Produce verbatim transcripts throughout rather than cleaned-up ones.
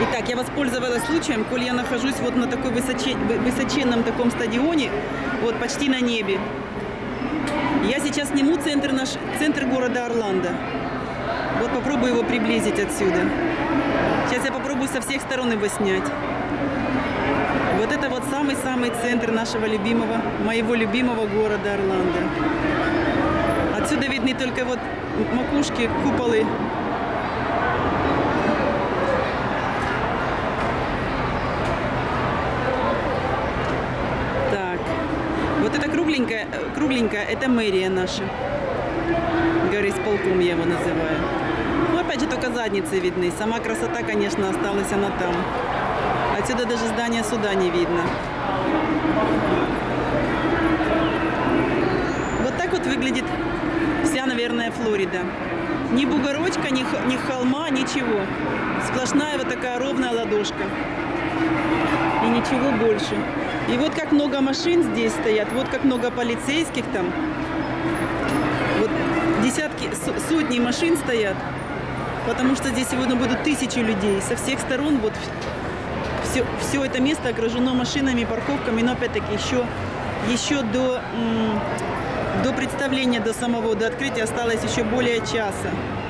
Итак, я воспользовалась случаем, коль я нахожусь вот на такой высоче, высоченном таком стадионе, вот почти на небе. Я сейчас сниму центр, наш, центр города Орландо. Вот попробую его приблизить отсюда. Сейчас я попробую со всех сторон его снять. Вот это вот самый-самый центр нашего любимого, моего любимого города Орландо. Отсюда видны только вот макушки, куполы. Так, вот это кругленькая, кругленькая, это мэрия наша. Горисполком я его называю. Ну, опять же, только задницы видны. Сама красота, конечно, осталась она там. Отсюда даже здание суда не видно. Вот так вот выглядит вся, наверное, Флорида. Ни бугорочка, ни, ни холма, ничего. Сплошная вот такая ровная ладошка. И ничего больше. И вот как много машин здесь стоят, вот как много полицейских там. Вот десятки, сотни машин стоят, потому что здесь сегодня будут тысячи людей. Со всех сторон вот все, все это место окружено машинами, парковками, но опять-таки еще, еще до, до представления, до самого, до открытия осталось еще более часа.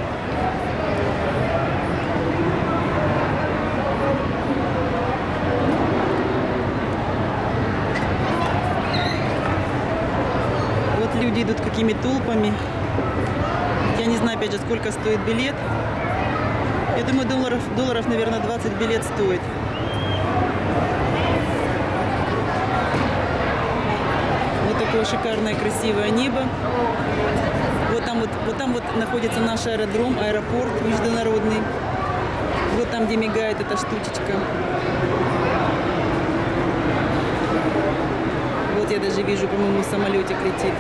Вот люди идут какими толпами. Я не знаю, опять же, сколько стоит билет. Я думаю, долларов, долларов, наверное, двадцать билет стоит. Вот такое шикарное, красивое небо. Вот там вот, вот там вот находится наш аэродром, аэропорт международный. Вот там, где мигает эта штучечка. Вот я даже вижу, по-моему, самолетик летит.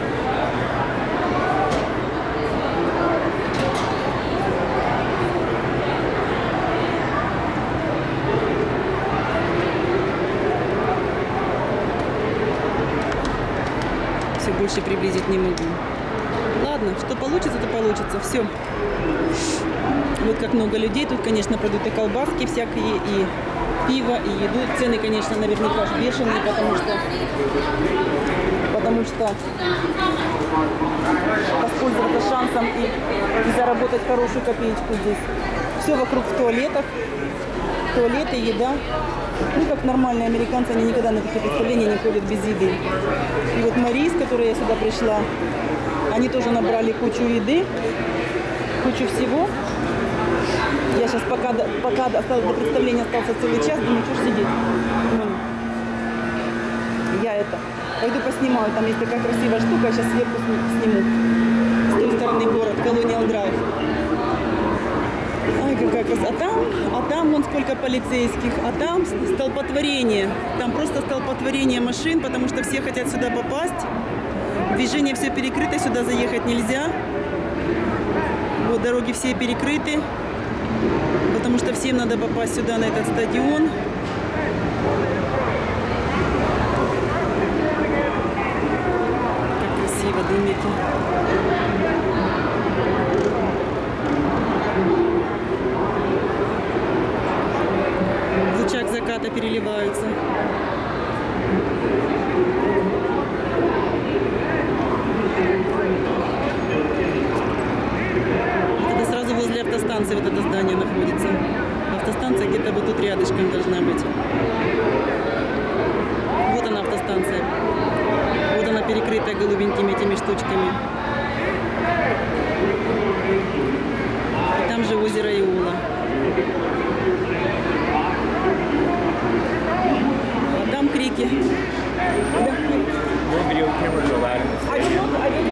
Все, больше приблизить не могу. Ладно, что получится, то получится. Все. Вот как много людей. Тут, конечно, продают и колбаски всякие, и пиво, и еду. Цены, конечно, наверняка бешеные, потому что, потому что воспользоваться шансом и, и заработать хорошую копеечку здесь. Все вокруг в туалетах. Туалеты, еда. Ну, как нормальные американцы, они никогда на такие представления не ходят без еды. И вот Мари, с которой я сюда пришла, они тоже набрали кучу еды, кучу всего. Я сейчас пока, пока осталось до представления, остался целый час, думаю, что ж сидеть. Я это, пойду поснимаю, там есть такая красивая штука, я сейчас сверху сниму. С той стороны город, Колониал Драйв. Ай, какая красота. А там, а там вон сколько полицейских, а там столпотворение. Там просто столпотворение машин, потому что все хотят сюда попасть. Движение все перекрыто, сюда заехать нельзя. Вот дороги все перекрыты, потому что всем надо попасть сюда, на этот стадион. Как красиво, домики. В лучах заката переливаются. Это сразу возле автостанции вот это здание находится. Автостанция где-то вот тут рядышком должна быть. Вот она, автостанция. Вот она, перекрытая голубенькими этими штучками. И там же озеро Иола. А там крики. More video cameras allowed